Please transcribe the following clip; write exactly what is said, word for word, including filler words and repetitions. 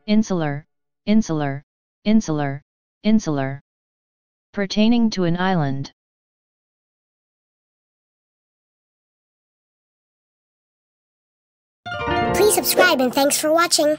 insular, insular, insular, insular. Pertaining to an island. Please subscribe and thanks for watching.